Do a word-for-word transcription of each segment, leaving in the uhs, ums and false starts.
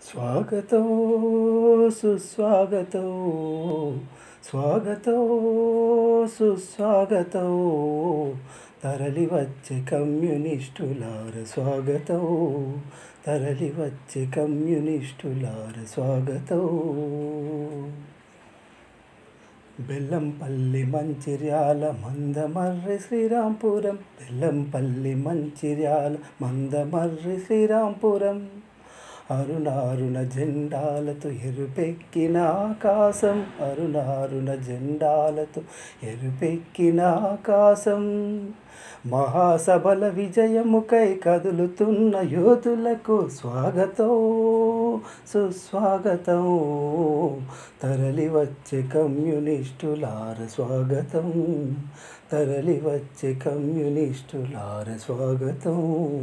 స్వాగతో సుస్వాగతో స్వాగతో సుస్వాగతో తరలి వచ్చే కమ్యూనిస్టులార స్వాగతో తరలి వచ్చే కమ్యూనిస్టులార స్వాగతో. బెల్లంపల్లి మంచిర్యాల మందమర్రి శ్రీరాంపురం, బెల్లంపల్లి మంచిర్యాల మందమర్రి శ్రీరాంపురం, అరుణారుణ జెండాలతో ఎరుపెక్కిన ఆకాశం, అరుణారుణ జెండాలతో ఎరుపెక్కిన ఆకాశం, మహాసభల విజయముకై కదులుతున్న యోధులకు స్వాగతం సుస్వాగతం, తరలి వచ్చే కమ్యూనిస్టులార స్వాగతం తరలి వచ్చే కమ్యూనిస్టులార స్వాగతం.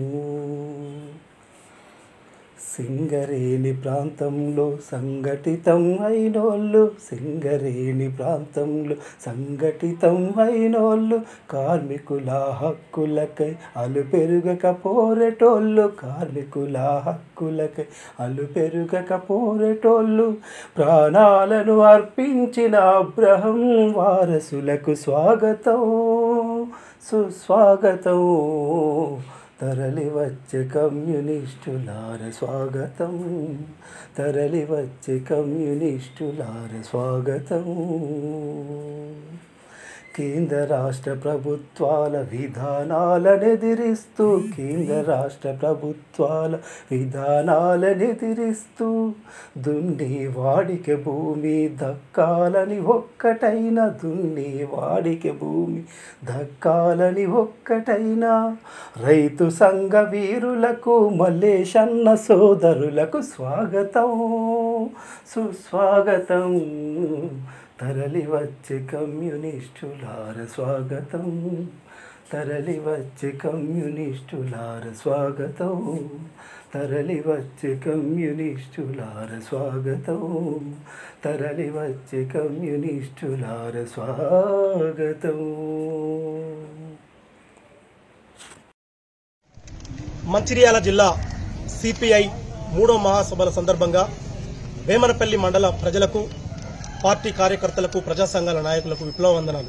సింగరేణి ప్రాంతంలో సంఘటితం అయినోళ్ళు, సింగరేణి ప్రాంతంలో సంఘటితం అయినోళ్ళు, కార్మికుల హక్కులకై అలు పెరుగక పోరేటోళ్ళు, కార్మికుల హక్కులకై అలు పెరుగక పోరేటోళ్ళు, ప్రాణాలను అర్పించిన అబ్రహం వారసులకు స్వాగతం సుస్వాగతం, తరలి వచ్చే కమ్యూనిస్టులార స్వాగతం తరలి వచ్చే కమ్యూనిస్టులార స్వాగతం. కేంద్ర రాష్ట్ర ప్రభుత్వాల విధానాలనెదిరిస్తూ కేంద్ర రాష్ట్ర ప్రభుత్వాల విధానాలనెదిరిస్తూ దున్ని వాడికి భూమి దక్కాలని ఒక్కటైనా, దున్ని వాడికి భూమి దక్కాలని ఒక్కటైనా, రైతు సంఘ వీరులకు మల్లేశన్న సోదరులకు స్వాగతం సుస్వాగతం, తరలి వచ్చే కమ్యూనిస్టులార స్వాగతం తరలి వచ్చే కమ్యూనిస్టులార స్వాగతం తరలి వచ్చే కమ్యూనిస్టులార స్వాగతం తరలి వచ్చే కమ్యూనిస్టులార స్వాగతం. మంచిర్యాల జిల్లా సిపిఐ మూడో మహాసభల సందర్భంగా వేమనపల్లి మండల ప్రజలకు, పార్టీ కార్యకర్తలకు, ప్రజా సంఘాల నాయకులకు విప్లవ వందనాలు.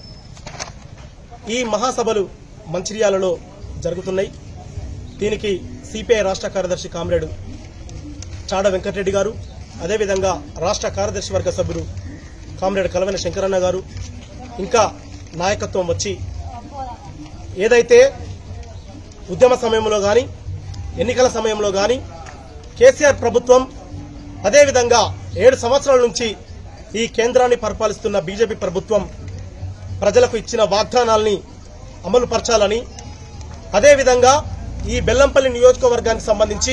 ఈ మహాసభలు మంచిర్యాలలో జరుగుతున్నాయి. దీనికి సిపిఐ రాష్ట్ర కార్యదర్శి కామ్రేడు చాడ వెంకటరెడ్డి గారు, అదేవిధంగా రాష్ట్ర కార్యదర్శి వర్గ సభ్యులు కామ్రేడు కలవెన శంకరన్న గారు, ఇంకా నాయకత్వం వచ్చి ఏదైతే ఉద్యమ సమయంలో కానీ ఎన్నికల సమయంలో కానీ కేసీఆర్ ప్రభుత్వం, అదేవిధంగా ఏడు సంవత్సరాల నుంచి ఈ కేంద్రాన్ని పరిపాలిస్తున్న బీజేపీ ప్రభుత్వం ప్రజలకు ఇచ్చిన వాగ్దానాల్ని అమలు పరచాలని, అదేవిధంగా ఈ బెల్లంపల్లి నియోజకవర్గానికి సంబంధించి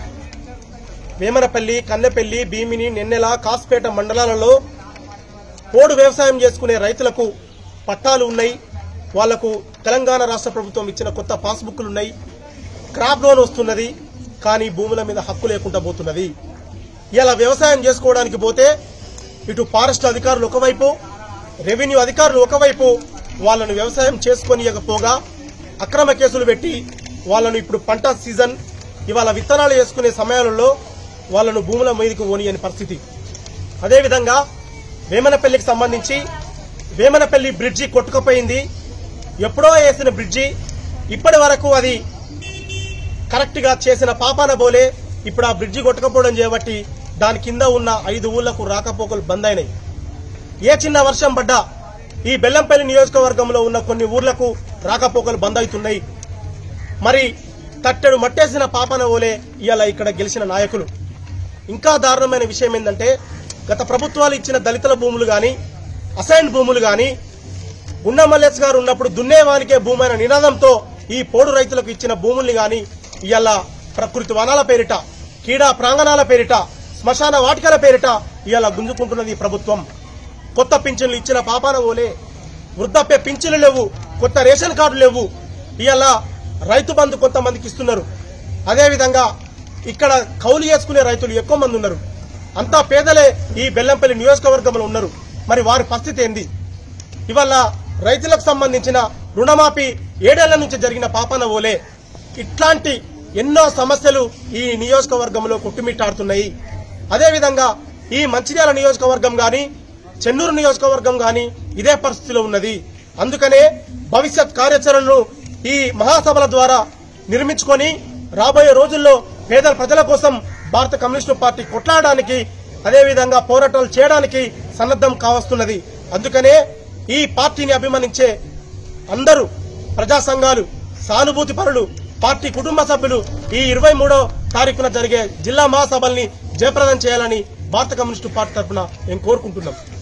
వేమనపల్లి, కన్నెపల్లి, భీమిని, నెన్నెల, కాస్పేట మండలాలలో పోడు వ్యవసాయం చేసుకునే రైతులకు పట్టాలు ఉన్నాయి. వాళ్లకు తెలంగాణ రాష్ట్ర ప్రభుత్వం ఇచ్చిన కొత్త పాస్బుక్లు ఉన్నాయి. క్రాప్ లోన్ వస్తున్నది, కానీ భూముల మీద హక్కు లేకుండా పోతున్నది. ఇలా వ్యవసాయం చేసుకోవడానికి పోతే ఇటు ఫారెస్ట్ అధికారులు ఒకవైపు, రెవెన్యూ అధికారులు ఒకవైపు వాళ్ళను వ్యవసాయం చేసుకోనియకపోగా అక్రమ కేసులు పెట్టి వాళ్ళను ఇప్పుడు పంట సీజన్ ఇవాళ విత్తనాలు వేసుకునే సమయాలలో వాళ్ళను భూముల మీదకు పోనీయని పరిస్థితి. అదేవిధంగా వేమనపల్లికి సంబంధించి వేమనపల్లి బ్రిడ్జి కొట్టుకుపోయింది. ఎప్పుడో వేసిన బ్రిడ్జి ఇప్పటి వరకు అది కరెక్ట్ గా చేసిన పాపాన బోలే ఇప్పుడు ఆ బ్రిడ్జి కొట్టుకపోవడం చేయబట్టి దాని కింద ఉన్న ఐదు ఊళ్లకు రాకపోకలు బంద్ అయినాయి. ఏ చిన్న వర్షం పడ్డా ఈ బెల్లంపల్లి నియోజకవర్గంలో ఉన్న కొన్ని ఊర్లకు రాకపోకలు బంద్ అవుతున్నాయి. మరి తట్టెడు మట్టేసిన పాపన ఓలే ఇవాళ ఇక్కడ గెలిచిన నాయకులు. ఇంకా దారుణమైన విషయం ఏంటంటే, గత ప్రభుత్వాలు ఇచ్చిన దళితుల భూములు గాని, అసైన్ భూములు గాని, గుండా మల్లేష్ గారు ఉన్నప్పుడు దున్నేవానికే భూమి అనే నినాదంతో ఈ పోడు రైతులకు ఇచ్చిన భూముల్ని గాని ఇవాళ ప్రకృతి వనాల పేరిట, క్రీడా ప్రాంగణాల పేరిట, శ్మశాన వాటికల పేరిట ఇవాళ గుంజుకుంటున్నది ఈ ప్రభుత్వం. కొత్త పింఛన్లు ఇచ్చిన పాపాన ఓలే వృద్ధాప్య పింఛన్లు లేవు, కొత్త రేషన్ కార్డులు లేవు. ఇవాళ రైతు బంధు కొంతమందికి ఇస్తున్నారు. అదేవిధంగా ఇక్కడ కౌలు చేసుకునే రైతులు ఎక్కువ మంది ఉన్నారు. అంతా పేదలే ఈ బెల్లంపల్లి నియోజకవర్గంలో ఉన్నారు. మరి వారి పరిస్థితి ఏంది? ఇవాళ రైతులకు సంబంధించిన రుణమాఫీ ఏడేళ్ల నుంచి జరిగిన పాపాన ఓలే ఇట్లాంటి ఎన్నో సమస్యలు ఈ నియోజకవర్గంలో కొట్టుమిట్టాడుతున్నాయి. అదేవిధంగా ఈ మంచిర్యాల నియోజకవర్గం గాని చెన్నూరు నియోజకవర్గం గాని ఇదే పరిస్థితిలో ఉన్నది. అందుకనే భవిష్యత్ కార్యాచరణను ఈ మహాసభల ద్వారా నిర్మించుకొని రాబోయే రోజుల్లో పేద ప్రజల కోసం భారత కమ్యూనిస్టు పార్టీ కొట్లాడడానికి అదేవిధంగా పోరాటాలు చేయడానికి సన్నద్దం కావస్తున్నది. అందుకనే ఈ పార్టీని అభిమానించే అందరూ ప్రజా సంఘాలు, సానుభూతి పరులు, పార్టీ కుటుంబ సభ్యులు ఈ ఇరవై మూడో తారీఖున జరిగే జిల్లా మహాసభల్ని జయప్రదం చేయాలని భారత కమ్యూనిస్టు పార్టీ తరఫున మేము కోరుకుంటున్నాం.